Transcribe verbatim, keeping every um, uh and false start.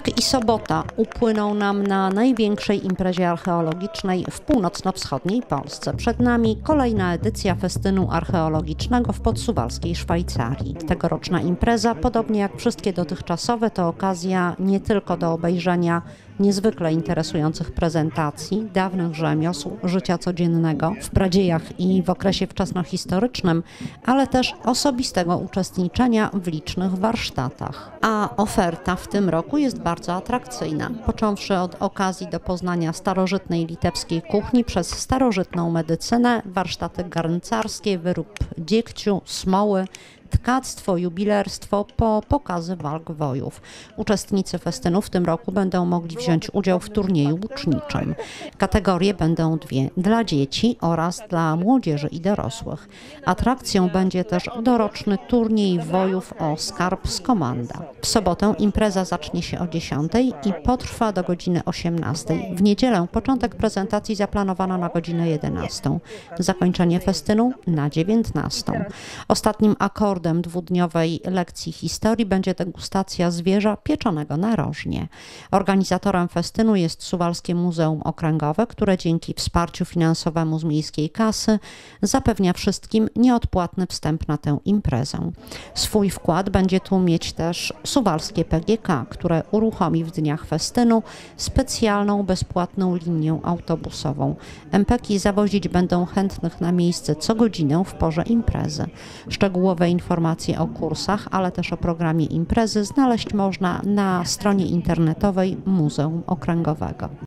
Piątek i sobota upłyną nam na największej imprezie archeologicznej w północno-wschodniej Polsce. Przed nami kolejna edycja festynu archeologicznego w podsuwalskiej Szwajcarii. Tegoroczna impreza, podobnie jak wszystkie dotychczasowe, to okazja nie tylko do obejrzenia niezwykle interesujących prezentacji dawnych rzemiosł życia codziennego w pradziejach i w okresie wczesnohistorycznym, ale też osobistego uczestniczenia w licznych warsztatach. A oferta w tym roku jest bardzo atrakcyjna, począwszy od okazji do poznania starożytnej litewskiej kuchni przez starożytną medycynę, warsztaty garncarskie, wyrób dziegciu, smoły, tkactwo, jubilerstwo, po pokazy walk wojów. Uczestnicy festynu w tym roku będą mogli wziąć udział w turnieju łuczniczym. Kategorie będą dwie, dla dzieci oraz dla młodzieży i dorosłych. Atrakcją będzie też doroczny turniej wojów o skarb z Komanda. W sobotę impreza zacznie się o dziesiątej i potrwa do godziny osiemnastej. W niedzielę początek prezentacji zaplanowano na godzinę jedenastą. Zakończenie festynu na dziewiętnastą. Ostatnim akordem dwudniowej lekcji historii będzie degustacja zwierza pieczonego narożnie. Organizatorem festynu jest Suwalskie Muzeum Okręgowe, które dzięki wsparciu finansowemu z miejskiej kasy zapewnia wszystkim nieodpłatny wstęp na tę imprezę. Swój wkład będzie tu mieć też Suwalskie P G K, które uruchomi w dniach festynu specjalną bezpłatną linię autobusową. M P K-i zawozić będą chętnych na miejsce co godzinę w porze imprezy. Szczegółowe informacje o kursach, ale też o programie imprezy znaleźć można na stronie internetowej Muzeum Okręgowego.